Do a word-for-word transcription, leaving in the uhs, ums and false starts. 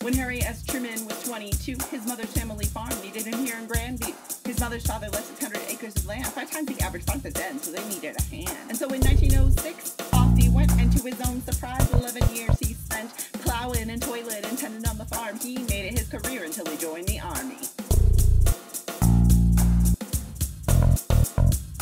When Harry S. Truman was twenty-two, his mother's family farm needed him here in Grandview. His mother's father left six hundred acres of land, five times the average size of then, so they needed a hand. And so in nineteen oh six, off he went, and to his own surprise, eleven years he spent plowing and toiling and tending on the farm. He made it his career until he joined